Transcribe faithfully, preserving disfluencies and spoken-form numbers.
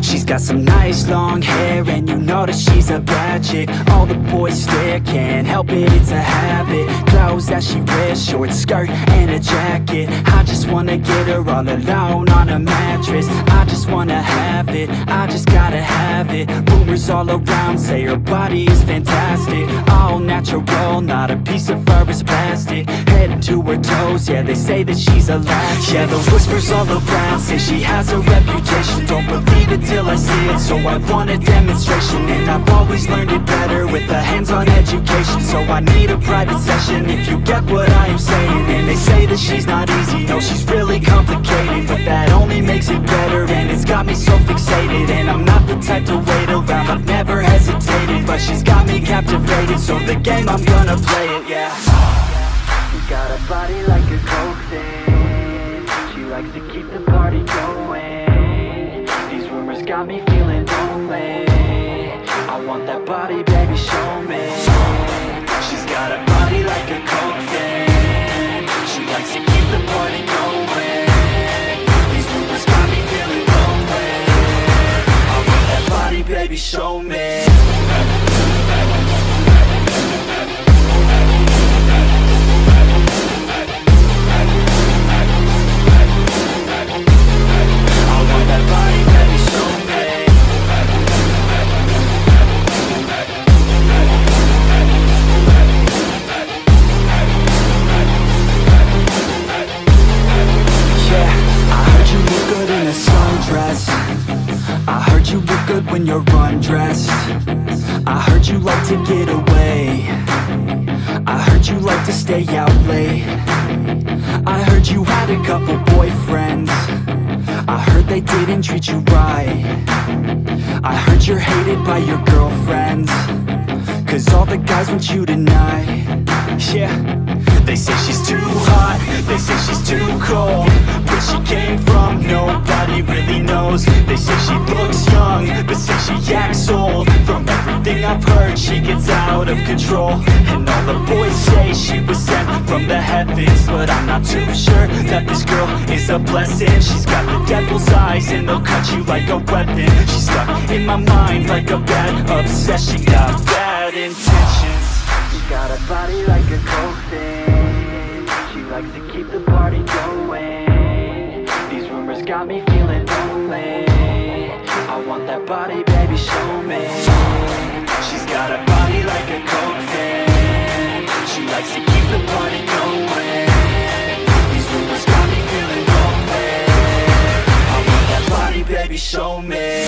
She's got some nice long hair, and you know that she's a bad chick. All the boys stare, can't help it, it's a habit. Clothes that she wears, short skirt and a jacket. I just wanna get her all alone on a mattress. I just wanna have it, I just gotta have it. Rumors all around say her body is fantastic. All natural, not a piece of fur is plastic. Head to her toes, yeah, they say that she's a latch. Yeah, the whispers all around say she has a reputation. Don't believe it till I see it, so I want a demonstration. And I've always learned it better with a hands-on education. So I need a private session, if you get what I am saying. And they say that she's not easy, no, she's really complicated, but that only makes it better, and it's got me so fixated. And I'm not the type to wait around, I've never hesitated, but she's got me captivated, so the game, I'm gonna play it, yeah. She got a body like a coke thing. She likes to keep the party going. These rumors got me feeling lonely. I want that body, baby, show me. She's got a body like a coke thing. She likes to keep the party going. These rumors got me feeling lonely. I want that body, baby, show me. I heard you look good when you're undressed. I heard you like to get away. I heard you like to stay out late. I heard you had a couple boyfriends. I heard they didn't treat you right. I heard you're hated by your girlfriends, cause all the guys want you tonight. Yeah, they say she's too hot, they say she's too cold. Where she came from, nobody really knows. They say she looks young, but say she acts old. From everything I've heard, she gets out of control. And all the boys say she was sent from the heavens, but I'm not too sure that this girl is a blessing. She's got the devil's eyes, and they'll cut you like a weapon. She's stuck in my mind like a bad obsession. Got bad intentions. She got a body like a coke thing. She likes to keep the party going. These rumors got me feeling lonely. I want that body, baby, show me. She's got a body like a coke thing. She likes to keep the party going. These rumors got me feeling lonely. I want that body, baby, show me.